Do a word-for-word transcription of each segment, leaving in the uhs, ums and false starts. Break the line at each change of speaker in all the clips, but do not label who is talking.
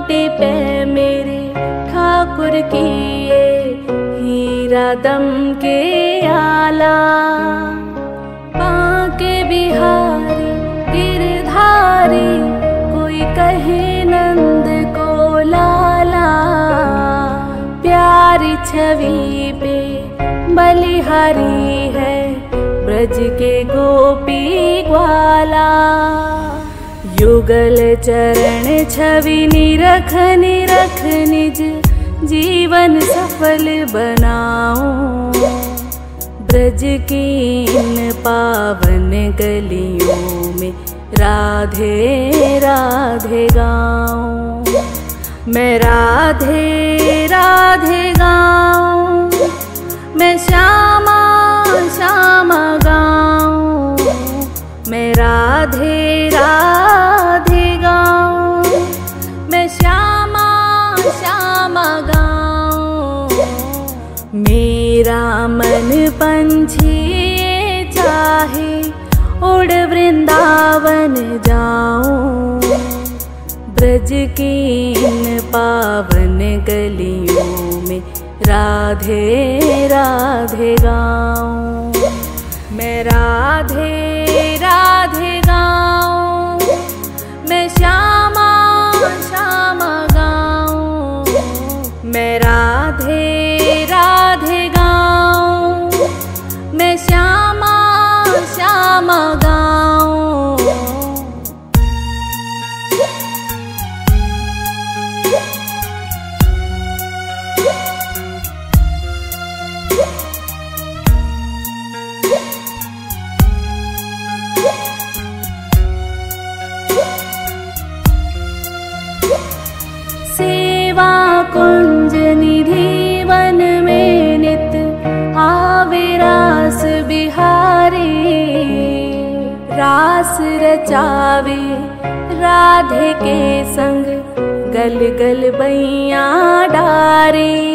ओटे पे मेरे ठाकुर किए हीरा दम के आला। बांके बिहारी गिरधारी कोई कहे नंद को लाला। प्यारी छवि पे बलिहारी है ब्रज के गोपी ग्वाला। युगल चरण छवि निरख निरख निज जीवन सफल बनाऊं। ब्रज की इन पावन गलियों में राधे राधे गाऊं। मैं राधे राधे गाऊं, मैं श्यामा श्यामा गाऊं। मैं राधे राधे गाऊं, मैं श्यामा श्यामा गाऊं। मेरा मन पंछी चाहे उड़ वृंदावन जाऊं। ब्रज की इन पावन गलियों में राधे राधे गाऊं। मैं राधे राधे गाऊं, मैं श्यामा श्यामा गाऊं। मैं राधे राधे गाऊं, मैं श्यामा श्यामा गाऊं। सेवा कुंज निधि वन में नित आवे रास बिहारी। रास रचावे राधे के संग गल गल बैया डारी।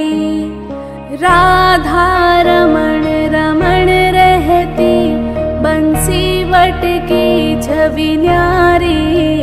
राधा रमण रमण रहती बंसी वट की छवि न्यारी।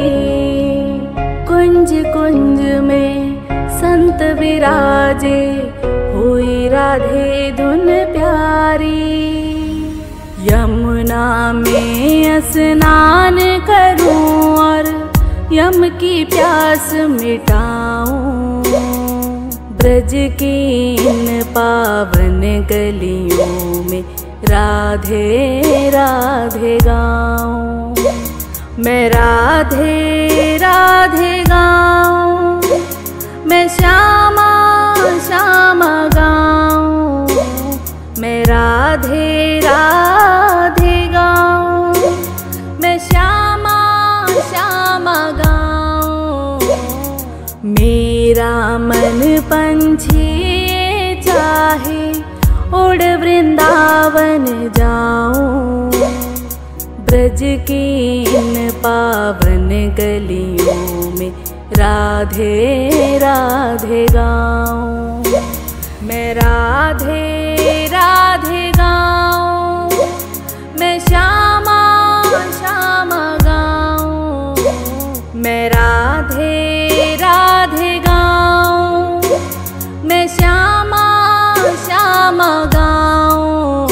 कुंज कुंज में संत विराजे हुई राधे धुन प्यारी। यमुना में स्नान करूं और यम की प्यास मिटाऊं। ब्रज की इन पावन गलियों में राधे राधे गाऊं। मैं राधे राधे गाऊं, मैं श्यामा श्यामा गाऊं। मैं राधे राधे गाऊं, मैं श्यामा श्यामा गाऊं। मेरा मन पंछी चाहे उड़ वृंदावन जाऊं। ब्रज की इन पावन गलियों में राधे राधे गाऊं। मैं राधे राधे गाऊं, मैं श्यामा श्यामा गाऊं। मैं राधे राधे गाऊं, मैं श्यामा श्यामा गाऊं।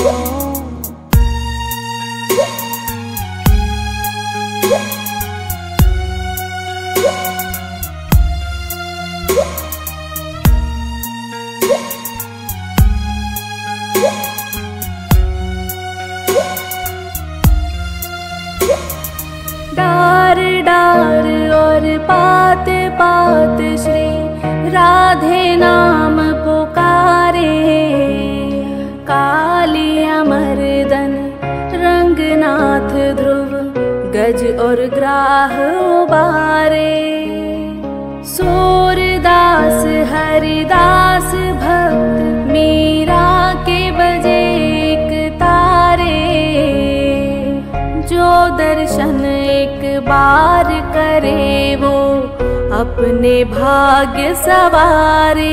डार डार और पात पात श्री राधे नाम पुकारे। काली अमरदन रंगनाथ ध्रुव गज और ग्राह उबारे। सूरदास हरिदास भक्त मीरा के बजे एक तारे। जो दर्शन एक बार करे वो अपने भाग्य सवारे।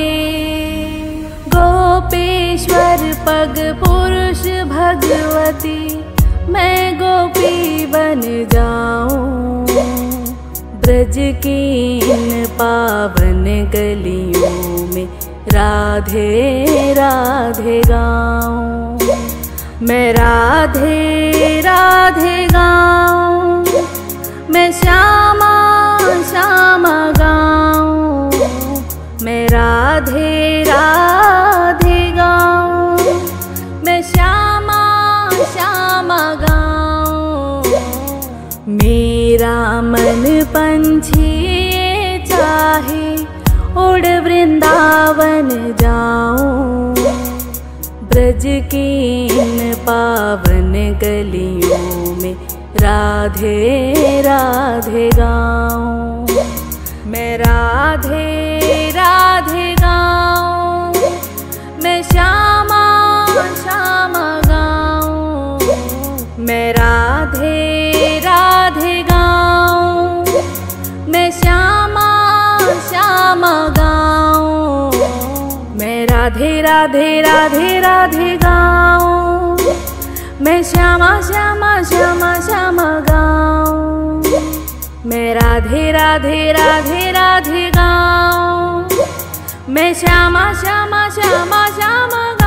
गोपेश्वर पग पुरुष भगवती मैं गोपी बन जाऊं। ब्रज की इन पावन गलियों में राधे राधे गाऊं, मैं राधे राधे गाऊं, मैं श्यामा श्यामा गाऊं, मैं राधे राधे गाऊं, मैं श्यामा श्यामा गाऊं। मेरा मन पंछी चाहे उड़ वृंदावन जाऊं, ब्रज की इन पावन गलियों में राधे राधे गाऊं, मैं राधे राधे गाऊं, मैं श्यामा श्यामा गाऊं, मैं राधे राधे गाऊं, मैं श्यामा श्यामा गाऊं, मैं राधे राधे राधे राधे गाऊं, मैं श्यामा श्यामा श्यामा श्यामा गाऊं, मैं राधे राधे राधे राधे गाऊं, मैं श्यामा श्यामा श्यामा श्यामा गाऊं।